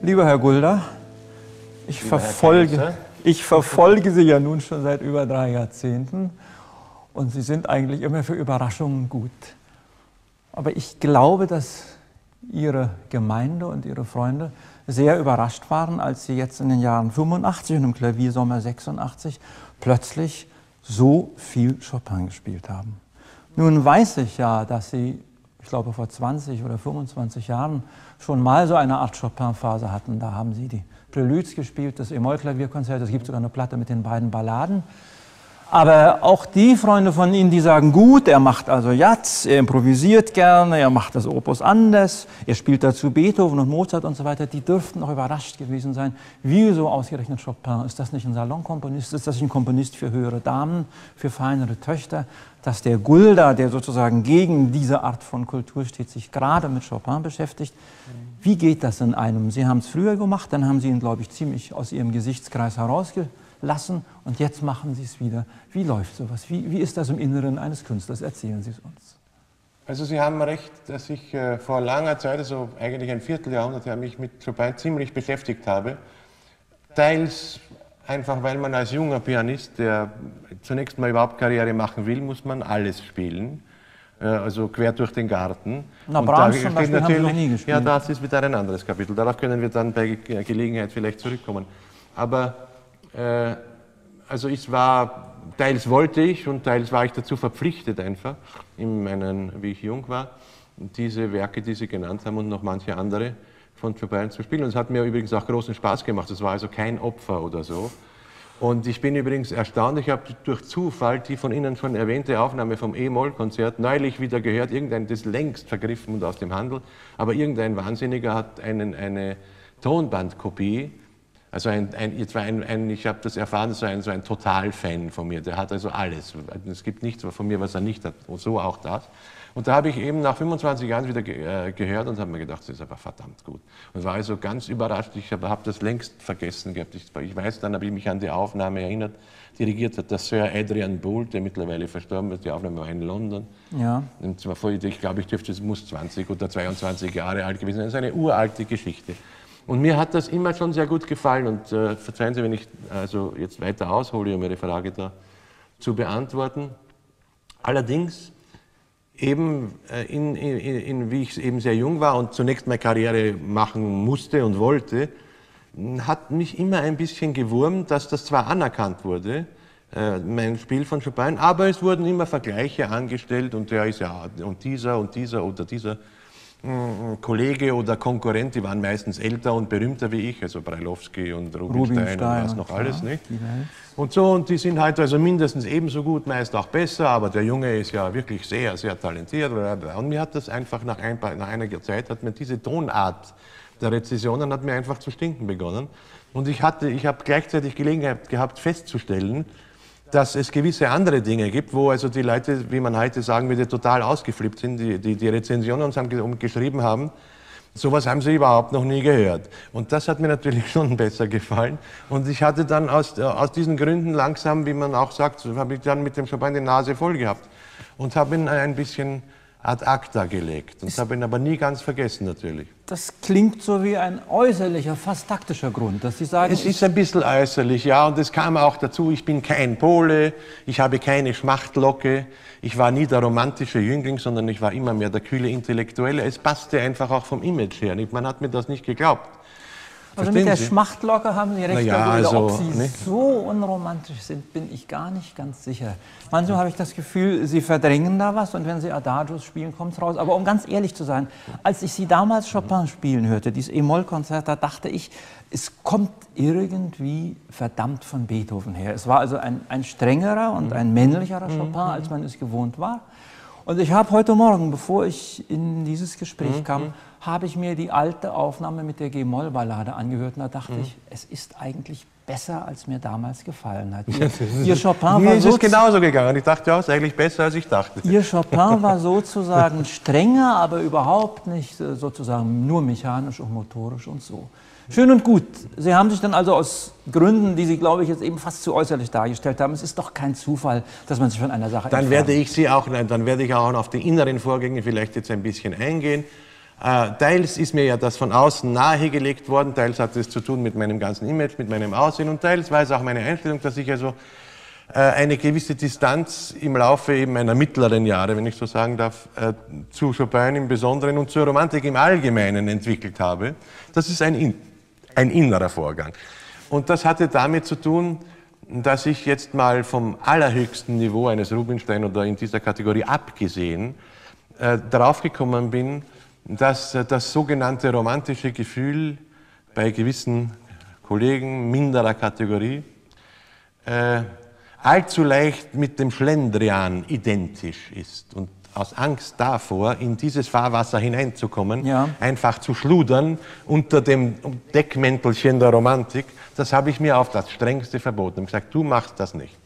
Lieber Herr Gulda, ich verfolge Sie ja nun schon seit über 3 Jahrzehnten und Sie sind eigentlich immer für Überraschungen gut. Aber ich glaube, dass Ihre Gemeinde und Ihre Freunde sehr überrascht waren, als Sie jetzt in den Jahren 85 und im Klaviersommer 86 plötzlich so viel Chopin gespielt haben. Nun weiß ich ja, dass Sie, ich glaube vor 20 oder 25 Jahren, schon mal so eine Art Chopin-Phase hatten. Da haben Sie die Preludes gespielt, das E-Moll-Klavierkonzert, es gibt sogar eine Platte mit den beiden Balladen. Aber auch die Freunde von Ihnen, die sagen, gut, er macht also Jazz, er improvisiert gerne, er macht das Opus anders, er spielt dazu Beethoven und Mozart und so weiter, die dürften auch überrascht gewesen sein. Wieso ausgerechnet Chopin? Ist das nicht ein Salonkomponist? Ist das nicht ein Komponist für höhere Damen, für feinere Töchter? Dass der Gulda, der sozusagen gegen diese Art von Kultur steht, sich gerade mit Chopin beschäftigt. Wie geht das in einem? Sie haben es früher gemacht, dann haben Sie ihn, glaube ich, ziemlich aus Ihrem Gesichtskreis herausgelassen und jetzt machen Sie es wieder. Wie läuft sowas? Wie ist das im Inneren eines Künstlers? Erzählen Sie es uns. Also Sie haben recht, dass ich vor langer Zeit, also eigentlich ein Vierteljahrhundert, mich mit Chopin ziemlich beschäftigt habe. Teils einfach, weil man als junger Pianist, der zunächst mal überhaupt Karriere machen will, muss man alles spielen. Also quer durch den Garten. Na, Brahms zum Beispiel haben Sie noch nie gespielt. Ja, das ist wieder ein anderes Kapitel. Darauf können wir dann bei Gelegenheit vielleicht zurückkommen. Aber also teils wollte ich und teils war ich dazu verpflichtet einfach, wie ich jung war, diese Werke, die Sie genannt haben und noch manche andere von Chopin zu spielen. Und es hat mir übrigens auch großen Spaß gemacht. Es war also kein Opfer oder so. Und ich bin übrigens erstaunt, ich habe durch Zufall die von Ihnen schon erwähnte Aufnahme vom E-Moll-Konzert neulich wieder gehört. Irgendein, das längst vergriffen und aus dem Handel, aber irgendein Wahnsinniger hat eine Tonbandkopie. Also ich habe das erfahren, so ein Totalfan von mir, der hat also alles. Es gibt nichts von mir, was er nicht hat, und so auch das. Und da habe ich eben nach 25 Jahren wieder gehört und habe mir gedacht, das ist aber verdammt gut. Und war also ganz überrascht, ich habe das längst vergessen gehabt. Ich weiß, dann habe ich mich an die Aufnahme erinnert, dirigiert hat der Sir Adrian Boult, der mittlerweile verstorben ist, die Aufnahme war in London. Ja. Und zwar ich glaube, es muss 20 oder 22 Jahre alt gewesen sein, das ist eine uralte Geschichte. Und mir hat das immer schon sehr gut gefallen und verzeihen Sie, wenn ich also jetzt weiter aushole, um Ihre Frage da zu beantworten. Allerdings, eben wie ich eben sehr jung war und zunächst mal Karriere machen musste und wollte, hat mich immer ein bisschen gewurmt, dass das zwar anerkannt wurde, mein Spiel von Chopin, aber es wurden immer Vergleiche angestellt und der ist ja, und dieser oder dieser Kollege oder Konkurrent, die waren meistens älter und berühmter wie ich, also Brailovsky und Rubinstein und was noch alles, nicht? Und so, und die sind halt also mindestens ebenso gut, meist auch besser, aber der Junge ist ja wirklich sehr, sehr talentiert. Und mir hat das einfach nach einiger Zeit, hat mir diese Tonart der Rezessionen hat mir einfach zu stinken begonnen. Und ich habe gleichzeitig Gelegenheit gehabt festzustellen, dass es gewisse andere Dinge gibt, wo also die Leute, wie man heute sagen würde, total ausgeflippt sind, die Rezensionen uns geschrieben haben, sowas haben sie überhaupt noch nie gehört. Und das hat mir natürlich schon besser gefallen. Und ich hatte dann aus diesen Gründen langsam, wie man auch sagt, habe ich dann mit dem Chopin die Nase voll gehabt und habe ihn ein bisschen ad acta gelegt und habe ihn aber nie ganz vergessen natürlich. Das klingt so wie ein äußerlicher, fast taktischer Grund, dass Sie sagen... Es ist ein bisschen äußerlich, ja, und es kam auch dazu, ich bin kein Pole, ich habe keine Schmachtlocke, ich war nie der romantische Jüngling, sondern ich war immer mehr der kühle Intellektuelle. Es passte einfach auch vom Image her, man hat mir das nicht geglaubt. Also mit der Schmachtlocke haben Sie recht, ja, also, ob Sie so unromantisch sind, bin ich gar nicht ganz sicher. Manchmal habe ich das Gefühl, Sie verdrängen da was und wenn Sie Adagios spielen, kommt es raus. Aber um ganz ehrlich zu sein, als ich Sie damals Chopin spielen hörte, dieses E-Moll-Konzert, da dachte ich, es kommt irgendwie verdammt von Beethoven her. Es war also ein strengerer und ein männlicherer Chopin, als man es gewohnt war. Und ich habe heute Morgen, bevor ich in dieses Gespräch kam, habe ich mir die alte Aufnahme mit der G-Moll-Ballade angehört und da dachte ich, es ist eigentlich besser, als mir damals gefallen hat. Ihr Chopin mir ist es genauso gegangen. Ich dachte, ja, es ist eigentlich besser, als ich dachte. Ihr Chopin war sozusagen strenger, aber überhaupt nicht sozusagen nur mechanisch und motorisch und so. Schön und gut. Sie haben sich dann also aus Gründen, die Sie, glaube ich, jetzt eben fast zu äußerlich dargestellt haben, es ist doch kein Zufall, dass man sich von einer Sache Dann werde ich auch auf die inneren Vorgänge vielleicht jetzt ein bisschen eingehen. Teils ist mir ja das von außen nahegelegt worden, teils hat es zu tun mit meinem ganzen Image, mit meinem Aussehen und teils war es auch meine Einstellung, dass ich also eine gewisse Distanz im Laufe eben meiner mittleren Jahre, wenn ich so sagen darf, zu Chopin im Besonderen und zur Romantik im Allgemeinen entwickelt habe. Das ist ein innerer Vorgang. Und das hatte damit zu tun, dass ich jetzt mal vom allerhöchsten Niveau eines Rubinstein oder in dieser Kategorie abgesehen darauf gekommen bin, dass das sogenannte romantische Gefühl bei gewissen Kollegen minderer Kategorie allzu leicht mit dem Schlendrian identisch ist. Und aus Angst davor, in dieses Fahrwasser hineinzukommen, einfach zu schludern unter dem Deckmäntelchen der Romantik, das habe ich mir auf das Strengste verboten. Ich habe gesagt, du machst das nicht.